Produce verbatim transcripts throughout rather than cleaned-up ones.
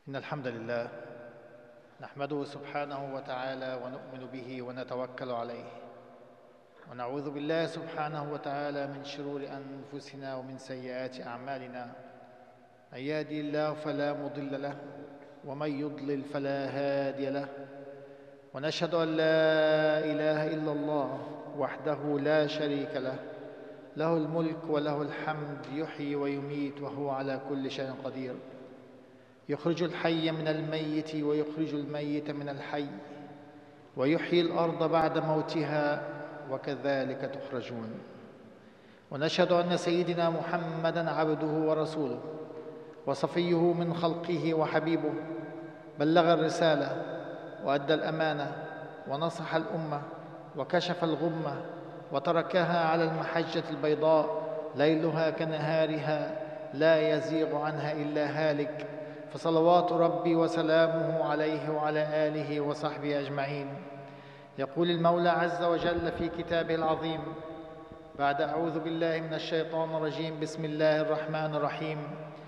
إن الحمد لله نحمده سبحانه وتعالى ونؤمن به ونتوكل عليه ونعوذ بالله سبحانه وتعالى من شرور أنفسنا ومن سيئات أعمالنا. من يهدي الله فلا مضل له ومن يضلل فلا هادي له، ونشهد أن لا إله إلا الله وحده لا شريك له، له الملك وله الحمد يحيي ويميت وهو على كل شيء قدير، يخرج الحي من الميت ويخرج الميت من الحي، ويحيي الأرض بعد موتها وكذلك تخرجون. ونشهد أن سيدنا محمدًا عبده ورسوله وصفيه من خلقه وحبيبه، بلغ الرسالة وأدى الأمانة ونصح الأمة وكشف الغمة وتركها على المحجة البيضاء ليلها كنهارها لا يزيغ عنها إلا هالك، فصلوات ربي وسلامه عليه وعلى آله وصحبه أجمعين. يقول المولى عز وجل في كتابه العظيم بعد أعوذ بالله من الشيطان الرجيم: بسم الله الرحمن الرحيم.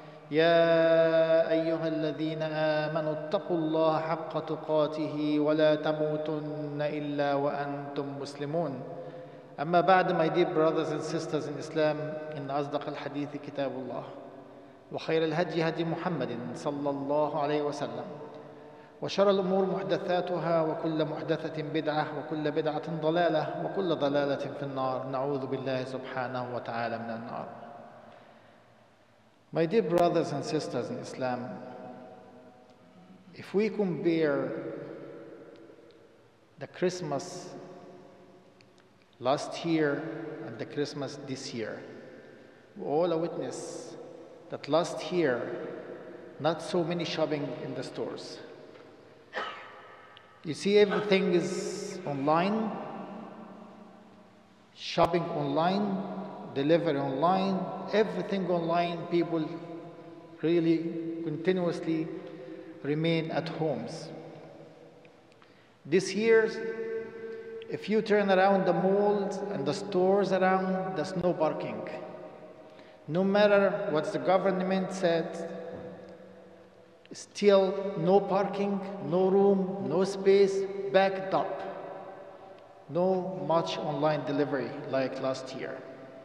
يا أيها الذين آمنوا اتقوا الله حق تقاته ولا تموتن إلا وأنتم مسلمون. أما بعد, my dear brothers and sisters in Islam, إن أصدق الحديث كتاب الله، وخير الهدي هدي محمد صلى الله عليه وسلم، وشر الأمور محدثاتها، وكل محدثة بدعة، وكل بدعة ضلالة، وكل ضلالة في النار. نعوذ بالله سبحانه وتعالى من النار. My dear brothers and sisters in Islam, if we compare the Christmas last year and the Christmas this year, we all are witness that last year, not so many shopping in the stores. You see, everything is online, shopping online, delivery online, everything online. People really continuously remain at homes. This year, if you turn around the malls and the stores around, there's no parking. No matter what the government said, still no parking, no room, no space, backed up. No much online delivery like last year.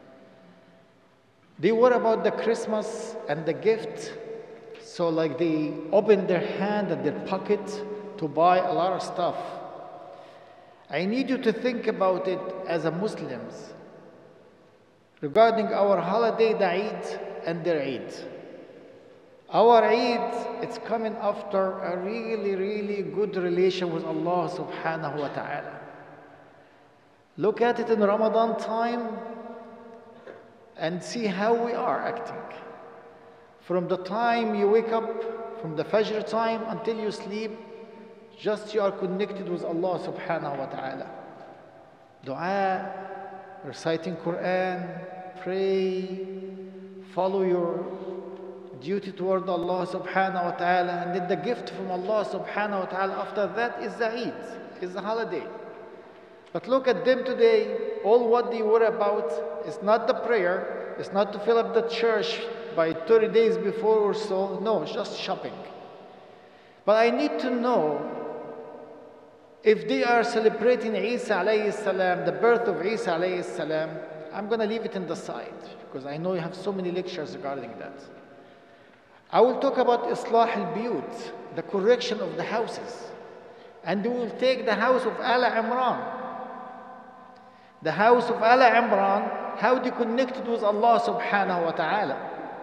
They worry about the Christmas and the gift, so like they open their hand and their pocket to buy a lot of stuff. I need you to think about it as a Muslims regarding our holiday, the Eid and their Eid. Our Eid, it's coming after a really, really good relation with Allah subhanahu wa ta'ala. Look at it in Ramadan time and see how we are acting. From the time you wake up, from the Fajr time until you sleep, just you are connected with Allah subhanahu wa ta'ala. Dua, reciting Quran, pray, follow your duty toward Allah subhanahu wa ta'ala, and then the gift from Allah subhanahu wa ta'ala after that is the Eid, is the holiday. But look at them today, all what they worry about is not the prayer, it's not to fill up the church by thirty days before or so, no, it's just shopping. But I need to know if they are celebrating Isa alayhi salam, the birth of Isa alayhi salam. I'm going to leave it in the side because I know you have so many lectures regarding that. I will talk about Islah al-Biyut, the correction of the houses. And we will take the house of Ala Imran. The house of Ala Imran, how they connected with Allah subhanahu wa ta'ala.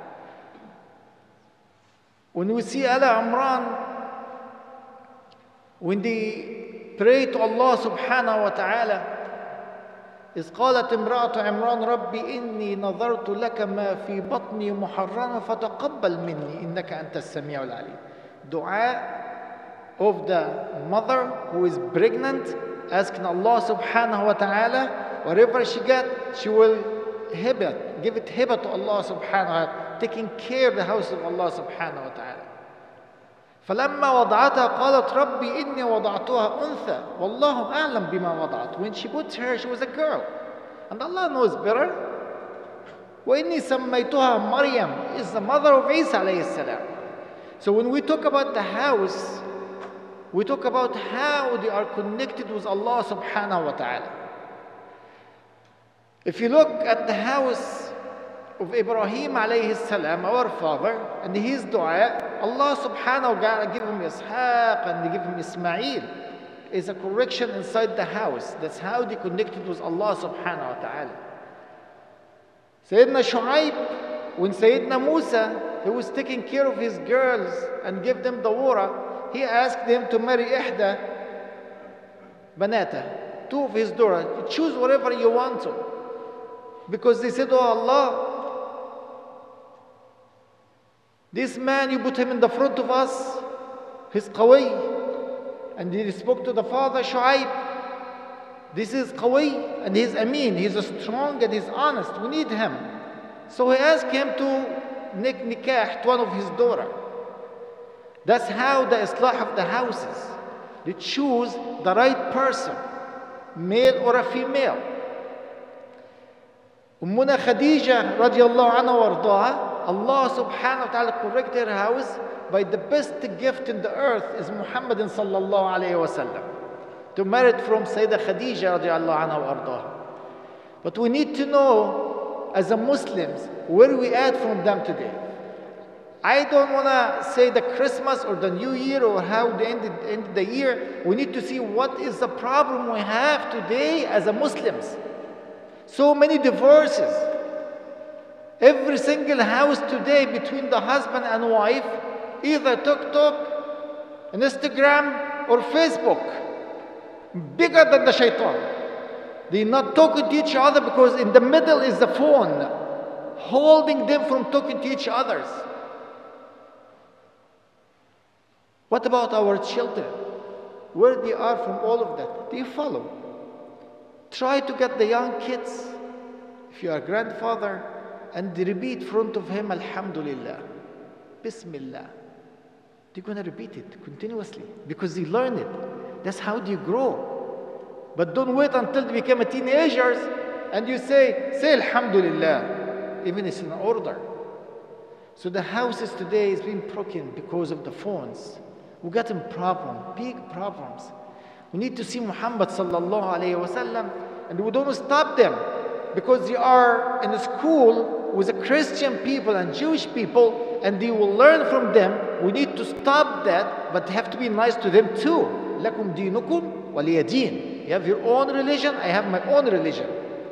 When we see Ala Imran, when they pray to Allah subhanahu wa ta'ala, إذ قالت امرأة عمران ربي إني نظرت لك ما في بطني محررا فتقبل مني إنك أنت السميع العليم. Dua of the mother who is pregnant, asking Allah subhanahu wa ta'ala, whatever she get, she will hiba, give it hiba to Allah subhanahu wa ta'ala, taking care of the house of Allah subhanahu wa ta'ala. فلما وضعتها قالت ربي إني وضعتها أنثى والله أعلم بما وضعت. When she put her, she was a girl, and Allah knows better. وإني سميتها مريم is the mother of Isa alayhi salam. So when we talk about the house, we talk about how they are connected with Allah subhanahu wa ta'ala. If you look at the house of Ibrahim alayhi salam, our father, and his dua, Allah subhanahu wa ta'ala give him Ishaq and give him Ismail, is a correction inside the house. That's how they connected with Allah subhanahu wa ta'ala. Sayyidina Shu'aib, when Sayyidina Musa, he was taking care of his girls and give them the water, he asked them to marry ihda banata, two of his daughters. Choose whatever you want to. Because they said, oh Allah, this man, you put him in the front of us, he's qawi. And he spoke to the father, Shu'aib. This is qawi and he's amin, he's strong and he's honest. We need him. So he asked him to make nikah to one of his daughters. That's how the islah of the houses. They choose the right person, male or a female. Ummuna Khadija radiallahu anha wardaha, Allah subhanahu wa ta'ala corrected her house by the best gift in the earth is Muhammadin sallallahu alayhi wa sallam. To merit from Sayyidah Khadija radiallahu anha wardaha. But we need to know as a Muslims where we at from them today. I don't want to say the Christmas or the New Year or how they ended, ended the year. We need to see what is the problem we have today as a Muslims. So many divorces. Every single house today between the husband and wife, either TikTok, Instagram, or Facebook. Bigger than the shaitan. They're not talking to each other because in the middle is the phone, holding them from talking to each other. What about our children? Where they are from all of that? Do you follow? Try to get the young kids, if you are a grandfather, and repeat in front of him, Alhamdulillah, Bismillah. They're going to repeat it continuously because they learn it. That's how they grow. But don't wait until they become teenagers and you say, say Alhamdulillah, even it's in order. So the houses today is being broken because of the phones. We got in problem, big problems. We need to see Muhammad sallallahu alayhi wa sallam, and we don't stop them because they are in a school with the Christian people and Jewish people and they will learn from them. We need to stop that, but have to be nice to them too. Lakum dinukum waliya din. You have your own religion, I have my own religion.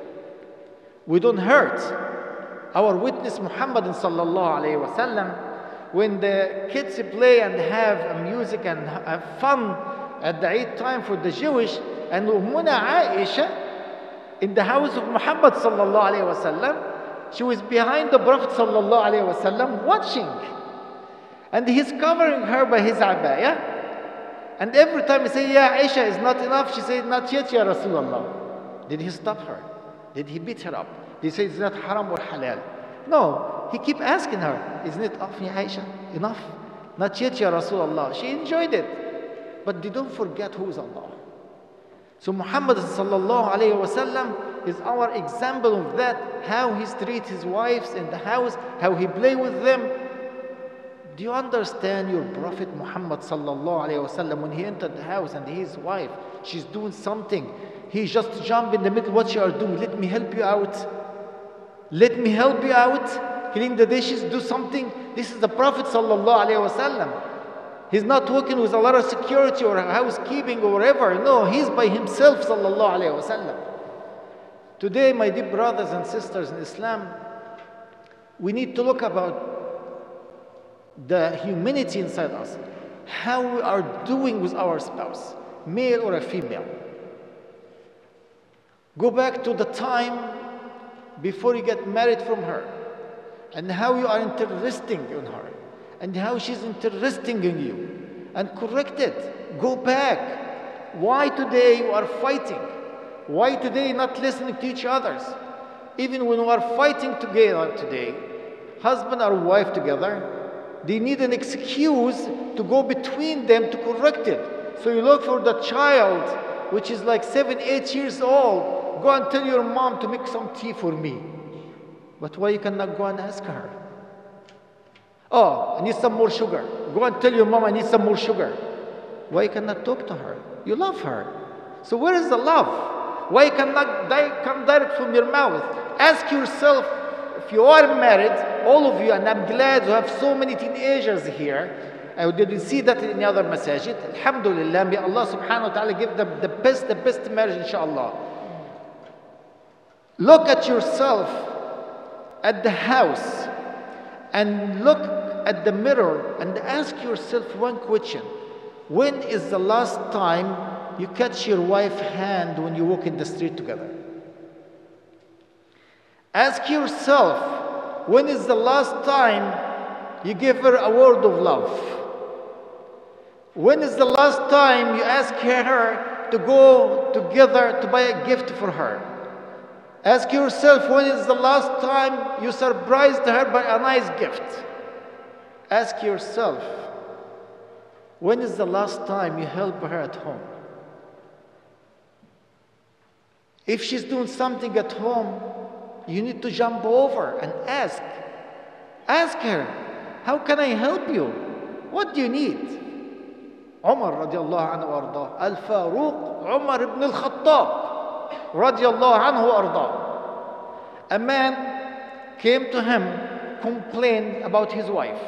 We don't hurt. Our witness Muhammad sallallahu alayhi wa sallam, when the kids play and have music and have fun at the Eid time for the Jewish, and Ummuna Aisha in the house of Muhammad sallallahu alayhi wa sallam, she was behind the Prophet sallallahu alayhi wa sallam watching. And he's covering her by his abaya. And every time he say, yeah, Aisha is not enough, she said, not yet, Ya Rasulullah. Did he stop her? Did he beat her up? Did he say it's not haram or halal? No, he keep asking her, isn't it enough, Ya Aisha? Enough? Not yet, Ya Rasulullah. She enjoyed it. But they don't forget who is Allah. So Muhammad sallallahu alayhi wa sallam is our example of that, how he treats his wives in the house, how he play with them. Do you understand your Prophet Muhammad sallallahu alayhi wa sallam, when he entered the house and his wife, she's doing something, he just jump in the middle, what you are doing, let me help you out. Let me help you out. Clean the dishes, do something. This is the Prophet sallallahu alayhi wa sallam. He's not working with a lot of security or housekeeping or whatever. No, he's by himself sallallahu alayhi wa sallam. Today, my dear brothers and sisters in Islam, we need to look about the humanity inside us, how we are doing with our spouse, male or a female. Go back to the time before you get married from her, and how you are interesting in her, and how she's interesting in you, and correct it. Go back. Why today you are fighting? Why today not listening to each other? Even when we are fighting together today, husband or wife together, they need an excuse to go between them to correct it. So you look for the child, which is like seven, eight years old. Go and tell your mom to make some tea for me. But why you cannot go and ask her? Oh, I need some more sugar. Go and tell your mom, I need some more sugar. Why you cannot talk to her? You love her. So where is the love? Why cannot di- come direct from your mouth? Ask yourself, if you are married, all of you, and I'm glad you have so many teenagers here. I didn't see that in the other masajid. Alhamdulillah, may Allah subhanahu wa ta'ala give them the best, the best marriage, inshallah. Look at yourself at the house and look at the mirror and ask yourself one question. When is the last time you catch your wife's hand when you walk in the street together? Ask yourself, when is the last time you give her a word of love? When is the last time you ask her to go together to buy a gift for her? Ask yourself, when is the last time you surprised her by a nice gift? Ask yourself, when is the last time you help her at home? If she's doing something at home, you need to jump over and ask. Ask her, how can I help you? What do you need? Umar radiallahu anhu arda, Al-Faruq Umar ibn al-Khattab radiallahu anhu arda. A man came to him, complained about his wife.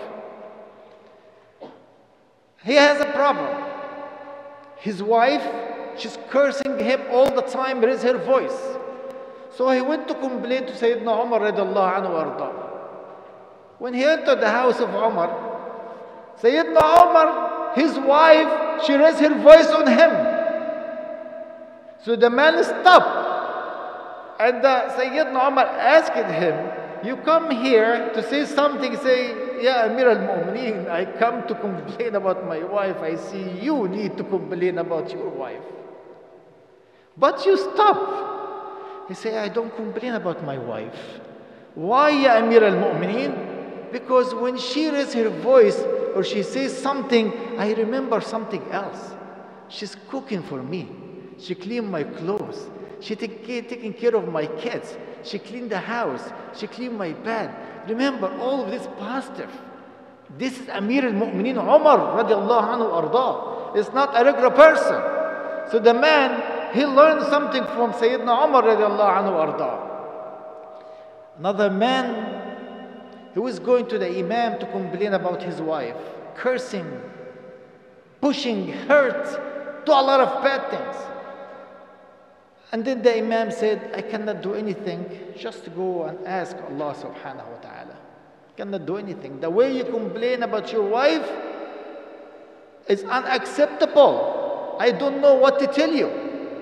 He has a problem. His wife, she's cursing him all the time, raise her voice. So he went to complain to Sayyidina Umar radiallahu anhu arda. When he entered the house of Umar, Sayyidina Umar, his wife, she raised her voice on him. So the man stopped. And uh, Sayyidina Umar asked him, you come here to say something, say, Ya Amir al-Mu'mineen, I come to complain about my wife. I see you need to complain about your wife. But you stop. He say, I don't complain about my wife. Why, Ya Amir al-Mu'mineen? Because when she raises her voice or she says something, I remember something else. She's cooking for me. She cleaned my clothes. She take care, taking care of my kids. She cleaned the house. She cleaned my bed. Remember, all of this positive. This is Amir al-Mu'mineen Umar radiallahu anhu arda. It's not a regular person. So the man, he learned something from Sayyidina Umar radiallahu anhu arda. Another man, he was going to the Imam to complain about his wife, cursing, pushing, hurt, do a lot of bad things. And then the Imam said, I cannot do anything, just go and ask Allah subhanahu wa ta'ala. Cannot do anything. The way you complain about your wife is unacceptable. I don't know what to tell you.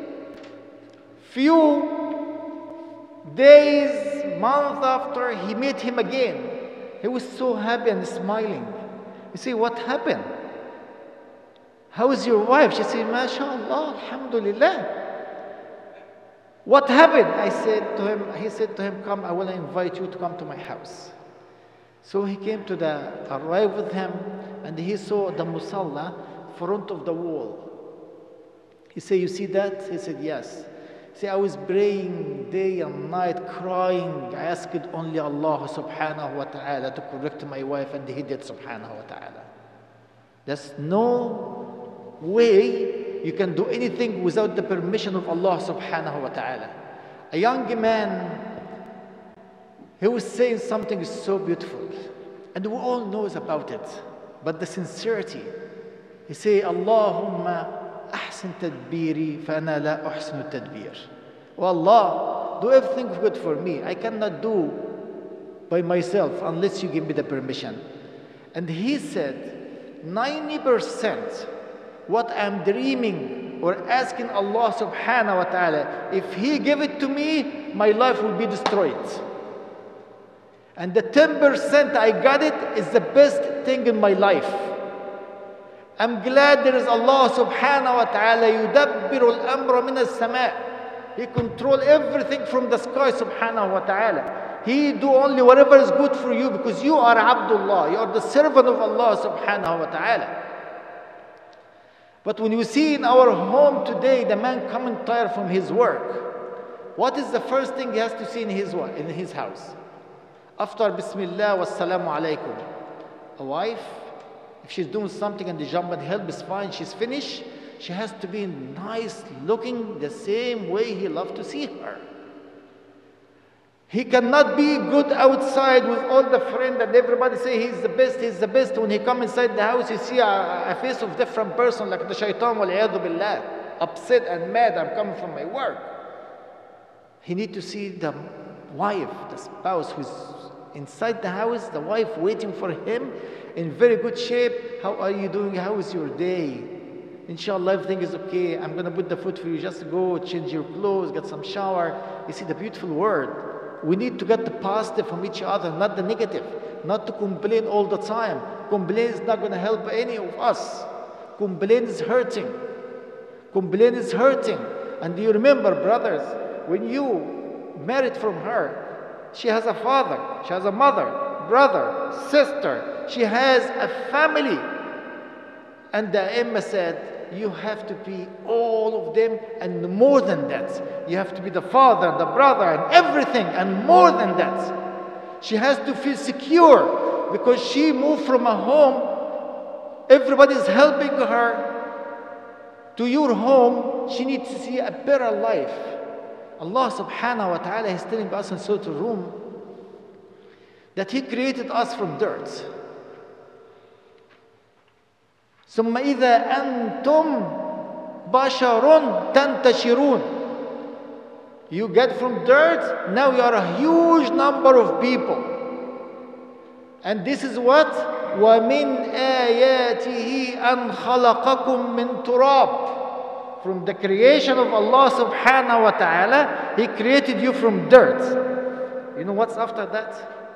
Few days, months after he met him again, he was so happy and smiling. You say, what happened? How is your wife? She said, MashaAllah, Alhamdulillah. What happened? I said to him, he said to him, come, I will invite you to come to my house. So he came to the, arrived with him, and he saw the musalla front of the wall. He said, you see that? He said, yes. He said, I was praying day and night, crying. I asked only Allah subhanahu wa ta'ala to correct my wife, and he did subhanahu wa ta'ala. There's no way you can do anything without the permission of Allah subhanahu wa ta'ala. A young man, he was saying something so beautiful, and we all knows about it, but the sincerity. He say, Allahumma ahsin tadbiri fa ana la uhsinu tadbir. Oh Allah, do everything good for me. I cannot do by myself unless you give me the permission. And he said, ninety percent what I'm dreaming or asking Allah subhanahu wa ta'ala, if He give it to me, my life will be destroyed. And the ten percent I got it is the best thing in my life. I'm glad there is Allah subhanahu wa ta'ala, yudabbiru al-amra min as-sama'. He control everything from the sky subhanahu wa ta'ala. He do only whatever is good for you because you are Abdullah. You are the servant of Allah subhanahu wa ta'ala. But when you see in our home today, the man coming tired from his work, what is the first thing he has to see in his, in his house? After Bismillah wa Assalamu alaikum, a wife, If she's doing something and the jump and help is fine, she's finished, she has to be nice looking the same way he loved to see her. He cannot be good outside with all the friends and everybody say he's the best, he's the best. When he come inside the house, you see a, a face of different person like the shaitan, wal-iyadhu billah, upset and mad, I'm coming from my work. He need to see the wife, the spouse who's inside the house, the wife waiting for him in very good shape. How are you doing? How is your day? Inshallah, everything is okay. I'm going to put the food for you. Just go change your clothes, get some shower. You see the beautiful word. We need to get the positive from each other, not the negative. Not to complain all the time. Complain is not going to help any of us. Complain is hurting. Complain is hurting. And do you remember, brothers, when you married from her, she has a father, she has a mother, brother, sister. She has a family. And the Imam said, you have to be all of them and more than that. You have to be the father, the brother, and everything, and more than that. She has to feel secure because she moved from a home. Everybody's helping her to your home. She needs to see a better life. Allah subhanahu wa ta'ala is telling us in Surah Al-Rum that He created us from dirt. ثم إذا أنتم بشر تنتشرون. You get from dirt, now you are a huge number of people. And this is what? وَمِنْ آيَاتِهِ أَنْ خَلَقَكُم مِّن تُرَابٍ. From the creation of Allah subhanahu wa ta'ala, He created you from dirt. You know what's after that?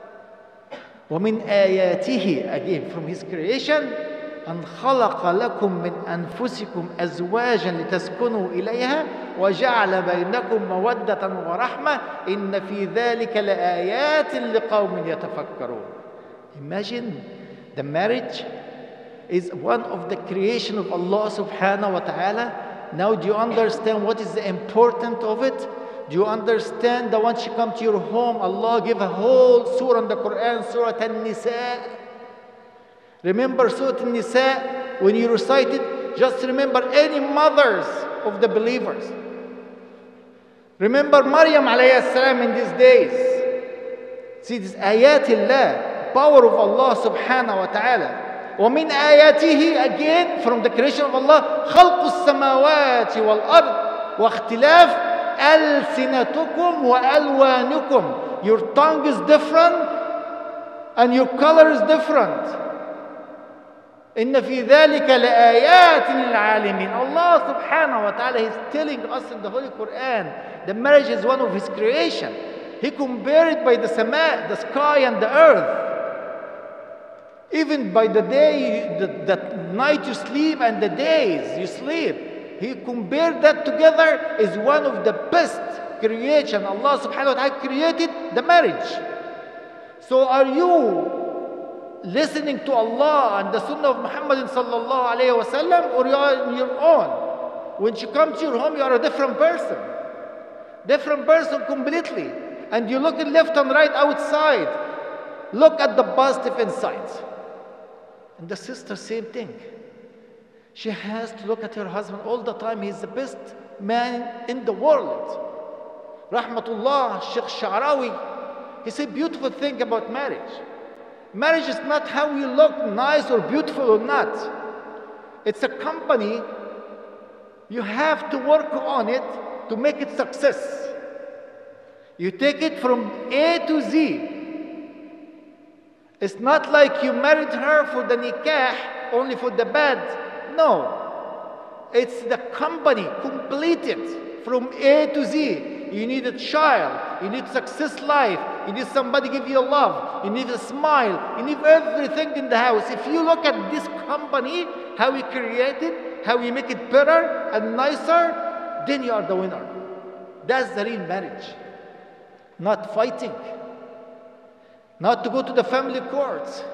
وَمِنْ آيَاتِهِ, again, from His creation, أن خلق لكم من أنفسكم أزواجا لتسكنوا إليها وجعل بينكم مودة ورحمة إن في ذلك لآيات لقوم يتفكرون. Imagine the marriage is one of the creation of Allah subhanahu wa ta'ala. Now do you understand what is the importance of it? Do you understand that once you come to your home, Allah give a whole surah in the Quran, Surah An-Nisa. Remember Surah An-Nisa, when you recite it, just remember any mothers of the believers. Remember Maryam alayhi salam in these days. See this ayatillah, power of Allah subhanahu wa ta'ala. وَمِنْ آيَاتِهِ, again from the creation of Allah, خَلْقُ السَّمَاوَاتِ وَالْأَرْضِ وَاخْتِلَافِ أَلْسِنَتُكُمْ وَأَلْوَانُكُمْ. Your tongue is different and your color is different. إن في ذلك لآيات للعالمين. Allah subhanahu wa ta'ala is telling us in the Holy Quran, the marriage is one of His creation. He compared it by the sama, the sky and the earth. Even by the day, the, the night you sleep and the days you sleep. He compared that together as one of the best creation. Allah subhanahu wa ta'ala created the marriage. So are you listening to Allah and the Sunnah of Muhammad sallallahu alayhi wa sallam, or you are on your own? When you come to your home, you are a different person. Different person completely. And you look at left and right outside. Look at the positive inside. And the sister, same thing. She has to look at her husband all the time. He's the best man in the world. Rahmatullah, Sheikh Sha'rawi, he said beautiful thing about marriage. Marriage is not how we look nice or beautiful or not. It's a company. You have to work on it to make it success. You take it from A to Z. It's not like you married her for the nikah, only for the bed. No. It's the company, completed from A to Z. You need a child. You need success life. You need somebody give you love. You need a smile. You need everything in the house. If you look at this company, how we create it, how we make it better and nicer, then you are the winner. That's the real marriage. Not fighting. Not to go to the family courts.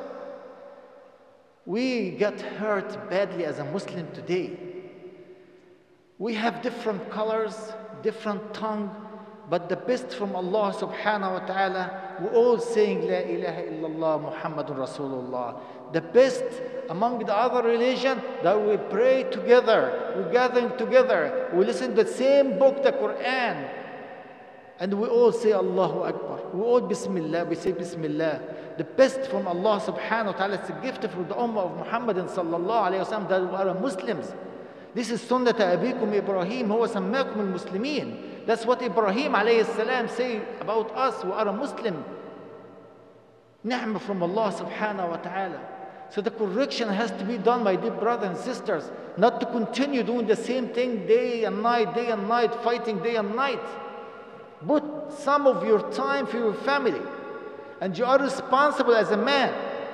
We get hurt badly as a Muslim today. We have different colors, different tongue, but the best from Allah subhanahu wa ta'ala, we're all saying La ilaha illallah Muhammadun Rasulullah. The best among the other religion that we pray together, we're gathering together, we listen to the same book, the Quran, and we all say Allahu Akbar. We all Bismillah, we say Bismillah. The best from Allah subhanahu wa ta'ala is a gift for the Ummah of Muhammad sallallahu alayhi wa sallam that we are Muslims. This is Sunnat Abikum Ibrahim, huwa sammakum al-Muslimin. That's what Ibrahim alayhi salam say about us, we are a Muslim. Ni'mah from Allah subhanahu wa ta'ala. So the correction has to be done, my dear brothers and sisters, not to continue doing the same thing day and night, day and night, fighting day and night. Put some of your time for your family, and you are responsible as a man.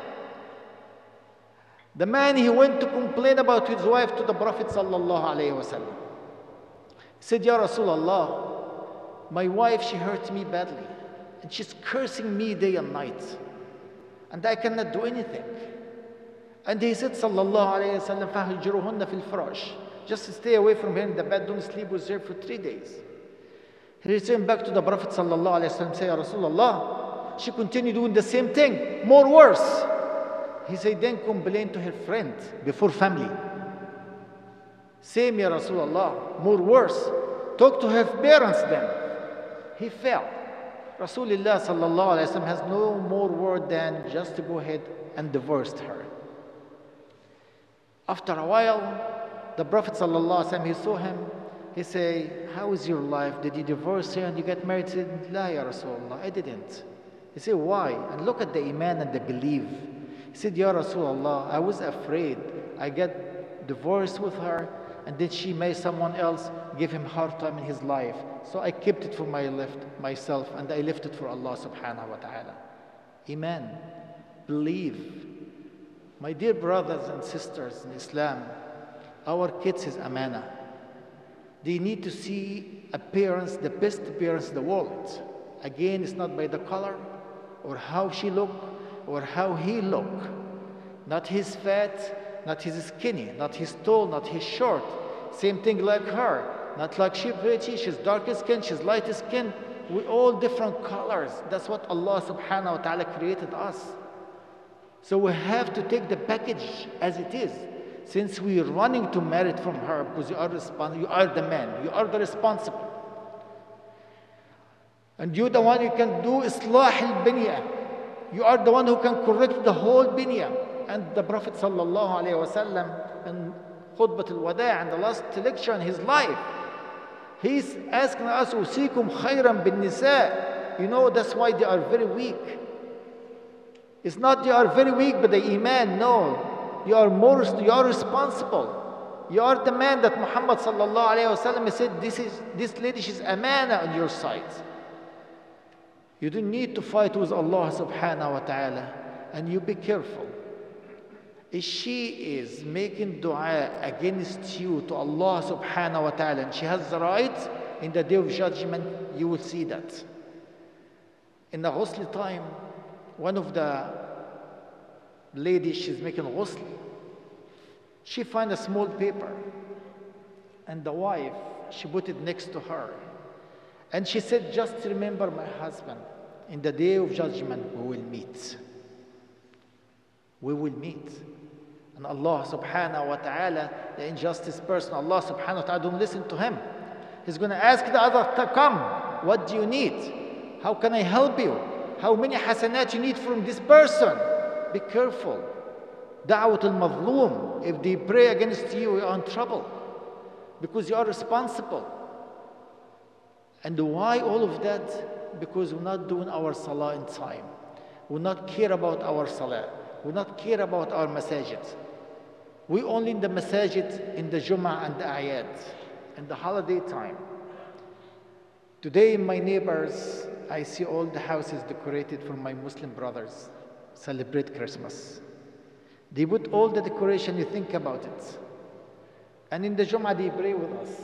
The man, he went to complain about his wife to the Prophet sallallahu alaihi wasallam. He said, Ya Rasulullah, my wife, she hurt me badly, and she's cursing me day and night, and I cannot do anything. And he said, sallallahu alayhi wa sallam, فَهْجُرُهُنَّ فِي الْفِرَاشِ. Just stay away from her in the bed, don't sleep with her for three days. He returned back to the Prophet sallallahu alayhi wa sallam, say, Ya Rasulullah, she continued doing the same thing, more worse. He said, then complain to her friend before family. Same, Ya Rasulullah, more worse. Talk to her parents then. He fell. Rasulullah sallallahu alayhi wa sallam has no more word than just to go ahead and divorced her. After a while, the Prophet ﷺ, he saw him. He said, how is your life? Did you divorce her and you get married? He said, La, Ya Rasulullah, I didn't. He said, why? And look at the iman and the belief. He said, Ya Rasulullah, I was afraid. I get divorced with her, and then she may someone else give him hard time in his life. So I kept it for my left, myself, and I left it for Allah subhanahu wa ta'ala. Iman, believe. My dear brothers and sisters in Islam, our kids is amana. They need to see appearance, the best appearance in the world. Again, it's not by the color or how she look or how he look. Not his fat, not his skinny, not his tall, not his short. Same thing like her. Not like she pretty, she's dark skin, she's light skin. We all different colors. That's what Allah subhanahu wa ta'ala created us. So we have to take the package as it is. Since we are running to merit from her, because you are responsible, you are the man, you are the responsible. And you're the one who can do islah al-binya. You are the one who can correct the whole binya. And the Prophet sallallahu alayhi wa sallam in Khutbah al-Wada' and the last lecture in his life, he's asking us, Usikum khayran bin nisa. You know, that's why they are very weak. It's not you are very weak, but the iman, no. You are more, you are responsible. You are the man that Muhammad sallallahu alayhi wa sallam said, this, is, this lady, she's amana on your side. You don't need to fight with Allah subhanahu wa ta'ala. And you be careful. If she is making dua against you to Allah subhanahu wa ta'ala, and she has the right, in the day of judgment, you will see that. In the ghusl time, one of the ladies, she's making ghusl. She find a small paper, and the wife, she put it next to her. And she said, just remember my husband. In the day of judgment, we will meet. We will meet. And Allah subhanahu wa ta'ala, the injustice person, Allah subhanahu wa ta'ala, don't listen to him. He's going to ask the other to come. What do you need? How can I help you? How many hasanat you need from this person? Be careful. Da'wat al-mazloom. If they pray against you, you are in trouble. Because you are responsible. And why all of that? Because we're not doing our salah in time. We not care about our salah. We not care about our masajid. We only in the masajid, in the Jumu'ah and the Ayad, in the holiday time. Today, my neighbors, I see all the houses decorated for my Muslim brothers celebrate Christmas. They put all the decoration, you think about it. And in the Jumu'ah, they pray with us.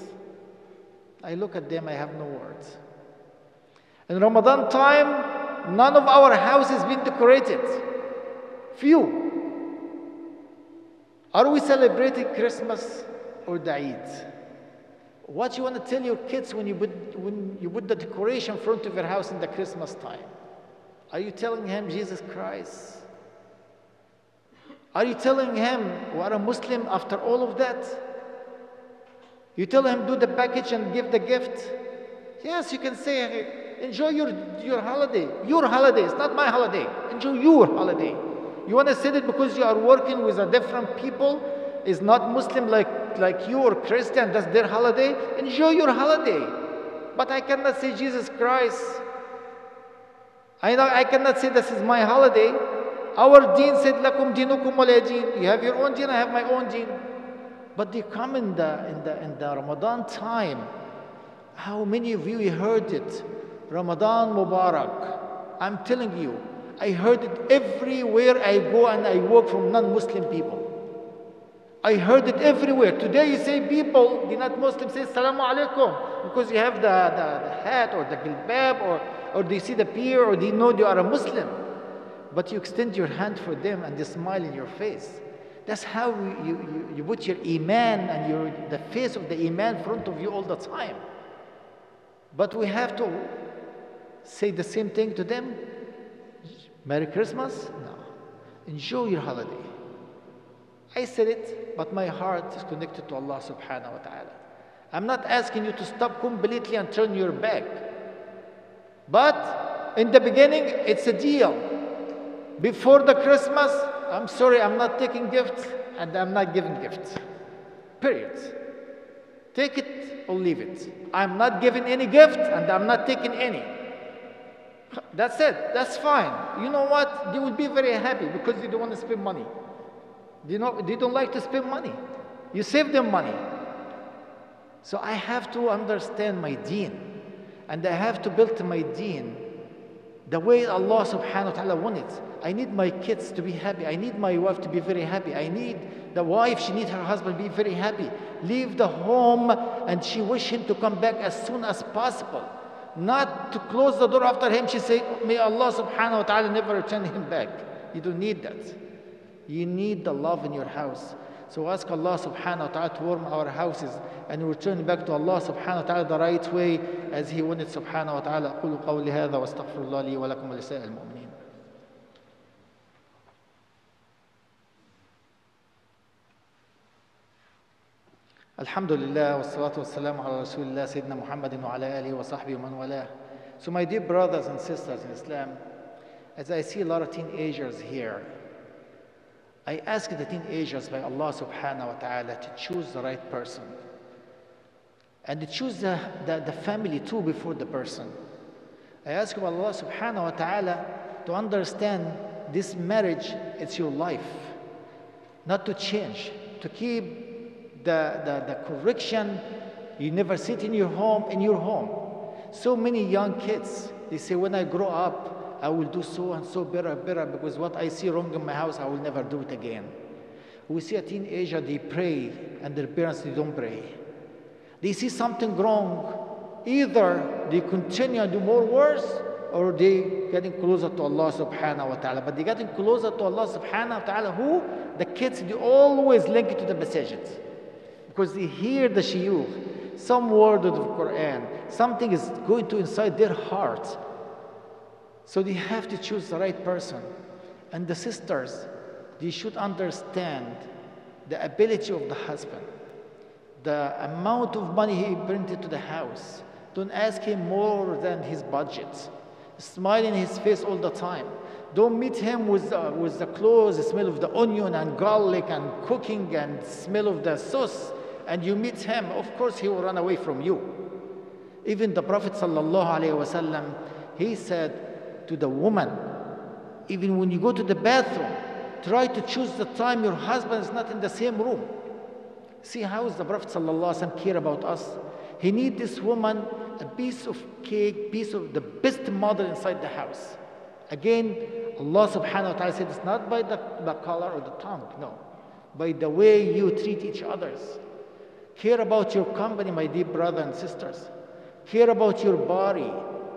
I look at them, I have no words. In Ramadan time, none of our houses been decorated. Few. Are we celebrating Christmas or the Eid? What you want to tell your kids when you put, when you put the decoration in front of your house in the Christmas time? Are you telling him Jesus Christ? Are you telling him you are a Muslim after all of that? You tell him do the package and give the gift? Yes, you can say, enjoy your, your holiday. Your holiday, it's not my holiday. Enjoy your holiday. You want to say that because you are working with a different people, is not Muslim like, like you or Christian, that's their holiday? Enjoy your holiday. But I cannot say Jesus Christ. I know I cannot say this is my holiday. Our deen said, Lakum dinukum waliya deen. You have your own deen, I have my own deen. But they come in the, in the, in the Ramadan time. How many of you heard it? Ramadan Mubarak. I'm telling you, I heard it everywhere I go and I work from non-Muslim people. I heard it everywhere. Today you say people, the not Muslims say Assalamu alaikum because you have the, the, the hat or the gilbab or, or they see the peer or they know you are a Muslim. But you extend your hand for them and they smile in your face. That's how you, you, you put your iman and your, the face of the iman in front of you all the time. But we have to say the same thing to them. Merry Christmas? No. Enjoy your holiday. I said it, but my heart is connected to Allah subhanahu wa ta'ala. I'm not asking you to stop completely and turn your back. But in the beginning, it's a deal. Before the Christmas, I'm sorry, I'm not taking gifts and I'm not giving gifts. Period. Take it or leave it. I'm not giving any gift and I'm not taking any. That's it. That's fine. You know what? They will be very happy because they don't want to spend money. They, know, they don't like to spend money. You save them money. So I have to understand my deen. And I have to build my deen the way Allah subhanahu wa ta'ala wants it. I need my kids to be happy. I need my wife to be very happy. I need the wife, she needs her husband to be very happy. Leave the home and she wish him to come back as soon as possible. Not to close the door after him. She say, may Allah subhanahu wa ta'ala never return him back. You don't need that. You need the love in your house. So ask Allah subhanahu wa ta'ala to warm our houses and return back to Allah subhanahu wa ta'ala the right way as He wanted subhanahu wa ta'ala. أقول قولي هذا واستغفر الله لي ولكم ولسائر المؤمنين. Alhamdulillah, wassalatu wassalamu ala rasulillah, Sayyidina Muhammadin wa ala alihi wa sahbihi wa man walah. So my dear brothers and sisters in Islam, as I see a lot of teenagers here, I ask the teenagers by Allah subhanahu wa ta'ala to choose the right person. And to choose the, the, the family too before the person. I ask of Allah subhanahu wa ta'ala to understand this marriage, it's your life. Not to change, to keep The, the, the correction. You never sit in your home, in your home. So many young kids, they say, when I grow up, I will do so and so better, better, because what I see wrong in my house, I will never do it again. We see a teenager, they pray, and their parents, they don't pray. They see something wrong. Either they continue and do more worse, or they getting closer to Allah subhanahu wa ta'ala. But they getting closer to Allah subhanahu wa ta'ala, who? The kids, they always link it to the messages. Because they hear the shiyukh, some word of the Quran, something is going to inside their heart. So they have to choose the right person. And the sisters, they should understand the ability of the husband, the amount of money he brings into the house. Don't ask him more than his budget. Smile in his face all the time. Don't meet him with, uh, with the clothes, the smell of the onion and garlic and cooking and smell of the sauce. And you meet him, of course he will run away from you. Even the Prophet sallallahu alaihi wasallam, he said to the woman, even when you go to the bathroom, try to choose the time your husband is not in the same room. See how is the Prophet sallallahu alaihi wasallam care about us? He need this woman a piece of cake, piece of the best model inside the house. Again, Allah subhanahu wa ta'ala said it's not by the, the color or the tongue, no. By the way you treat each others. Care about your company, my dear brothers and sisters. Care about your body.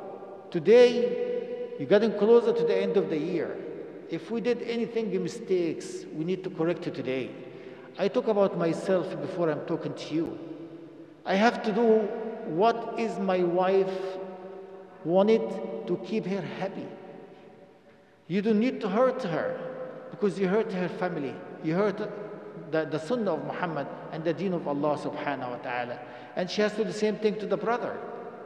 Today, you're getting closer to the end of the year. If we did anything, mistakes, we need to correct it today. I talk about myself before I'm talking to you. I have to do what is my wife wanted to keep her happy. You don't need to hurt her. because you hurt her family. You hurt the, the sunnah of Muhammad and the deen of Allah subhanahu wa ta'ala. And she has to do the same thing to the brother.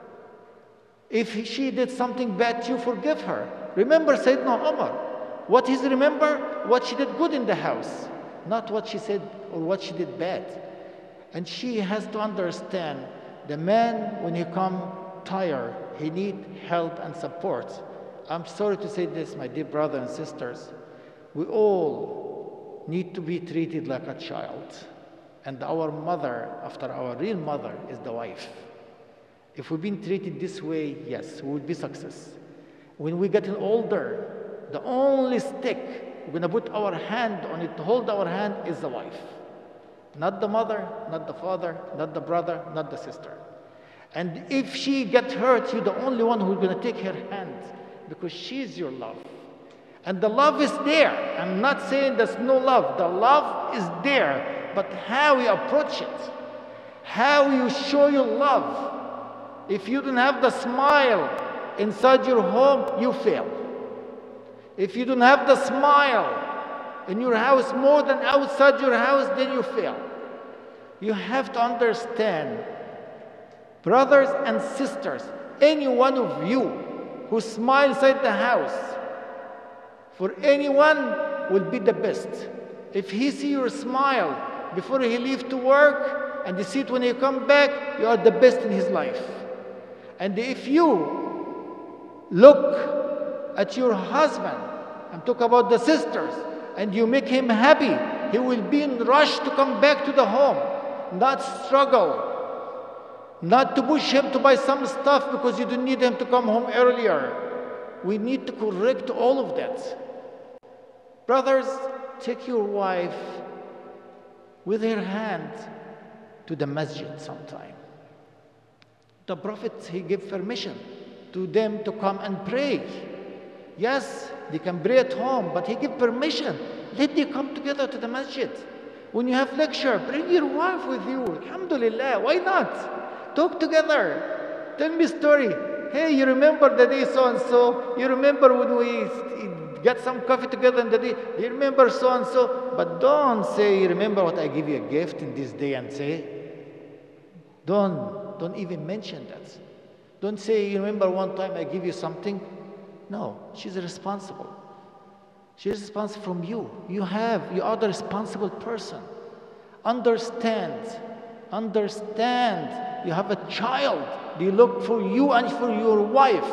If she did something bad, you forgive her. Remember Sayyidina Umar. What is remember? What she did good in the house, not what she said or what she did bad. And she has to understand the man, when he come tired, he need help and support. I'm sorry to say this, my dear brothers and sisters. We all need to be treated like a child. And our mother, after our real mother, is the wife. If we've been treated this way, yes, we will be success. When we get older, the only stick we're going to put our hand on it to hold our hand is the wife. Not the mother, not the father, not the brother, not the sister. And if she gets hurt, you're the only one who's going to take her hand because she's your love. And the love is there. I'm not saying there's no love. The love is there. But how you approach it, how you show your love. If you don't have the smile inside your home, you fail. If you don't have the smile in your house more than outside your house, then you fail. You have to understand, brothers and sisters, any one of you who smiles inside the house, for anyone will be the best. If he see your smile before he leave to work and you see it when he come back, you are the best in his life. And if you look at your husband, and talk about the sisters, and you make him happy, he will be in rush to come back to the home, not struggle, not to push him to buy some stuff because you don't need him to come home earlier. We need to correct all of that. Brothers, take your wife with her hand to the masjid sometime. The Prophet, he gave permission to them to come and pray. Yes, they can pray at home, but he gave permission. Let them come together to the masjid. When you have lecture, bring your wife with you. Alhamdulillah, why not? Talk together. Tell me a story. Hey, you remember the day so-and-so? You remember when we get some coffee together in the day? You remember so-and-so? But don't say, you remember what I give you a gift in this day and say. Don't, don't even mention that. Don't say, you remember one time I give you something? No, she's responsible. She's responsible from you. You have, you are the responsible person. Understand, understand. You have a child. They look for you and for your wife.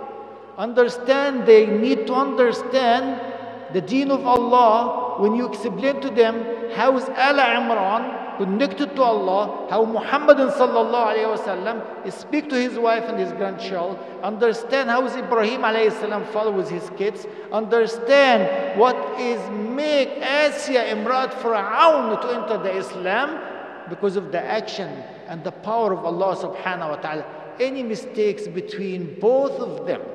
Understand, they need to understand the deen of Allah. When you explain to them how is Ala Imran connected to Allah, how Muhammad sallallahu alayhi wa sallam speak to his wife and his grandchild, understand how is Ibrahim alayhi salam follow with his kids, understand what is make Asiya Imrat Fir'aun to enter the Islam because of the action and the power of Allah subhanahu wa ta'ala. Any mistakes between both of them,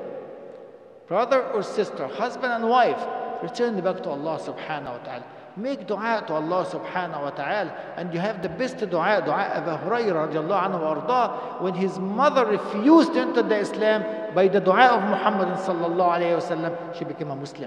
brother or sister, husband and wife, return back to Allah subhanahu wa ta'ala. Make dua to Allah subhanahu wa ta'ala. And you have the best dua, dua Abu Hurairah radiallahu anhu arda, when his mother refused to enter the Islam, by the dua of Muhammad sallallahu alayhi wa sallam, she became a Muslim.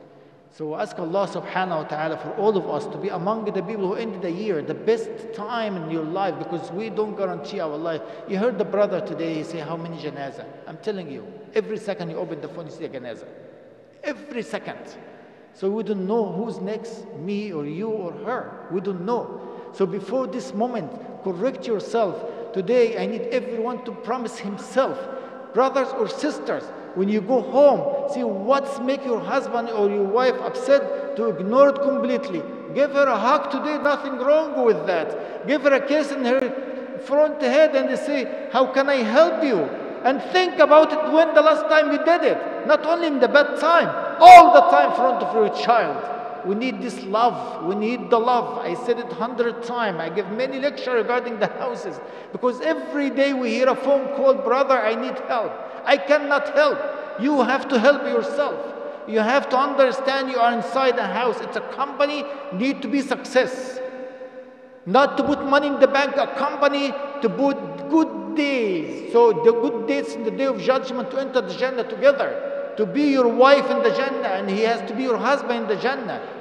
So we ask Allah subhanahu wa ta'ala for all of us to be among the people who ended the year, the best time in your life, because we don't guarantee our life. You heard the brother today, he say, how many janazah? I'm telling you, every second you open the phone, you see a janazah. Every second. So we don't know who's next, me or you or her. We don't know. So before this moment, correct yourself. Today, I need everyone to promise himself. Brothers or sisters, when you go home, see what's make your husband or your wife upset, to ignore it completely. Give her a hug today, nothing wrong with that. Give her a kiss in her front head and say, how can I help you? And think about it when the last time you did it. Not only in the bad time, all the time in front of your child. We need this love. We need the love. I said it a hundred times. I give many lectures regarding the houses. Because every day we hear a phone call, brother, I need help. I cannot help. You have to help yourself. You have to understand you are inside a house. It's a company, need to be success. Not to put money in the bank, a company to put good days. So the good days in the day of judgment to enter the Jannah together. To be your wife in the Jannah and he has to be your husband in the Jannah.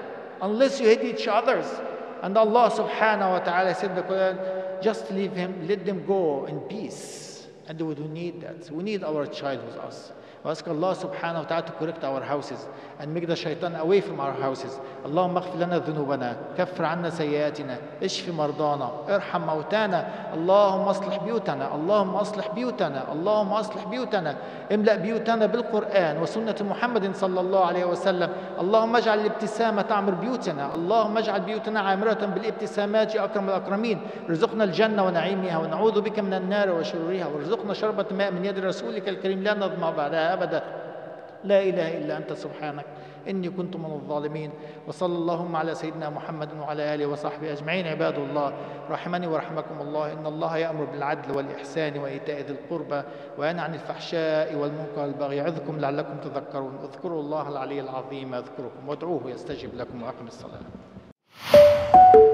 unless you hate each other. And Allah subhanahu wa ta'ala said in the Quran, just leave him, let them go in peace. And we do need that. We need our child with us. We ask Allah subhanahu wa ta'ala to correct our houses and make the shaitan away from our houses. اللهم اغفر لنا ذنوبنا، كفر عنا سيئاتنا، اشف مرضانا، ارحم موتانا، اللهم اصلح بيوتنا، اللهم اصلح بيوتنا، اللهم اصلح بيوتنا، املأ بيوتنا بالقرآن وسنة محمد صلى الله عليه وسلم. اللهم اجعل الابتسامة تعمر بيوتنا، اللهم اجعل بيوتنا عامرة بالابتسامات يا أكرم الأكرمين. ارزقنا الجنة ونعيمها ونعوذ بك من النار وشرورها، وارزقنا شربة ماء من يد رسولك الكريم لا نظمأ بعدها أبدا. لا إله إلا أنت سبحانك إني كنت من الظالمين. وصلى اللهم على سيدنا محمد وعلى آله وصحبه أجمعين. عباد الله رحمني ورحمكم الله، إن الله يأمر بالعدل والإحسان وإيتاء ذي القربى وينهى عن الفحشاء والمنكر والبغي يعظكم لعلكم تذكرون. اذكروا الله العلي العظيم يذكركم وادعوه يستجب لكم وأقم الصلاة.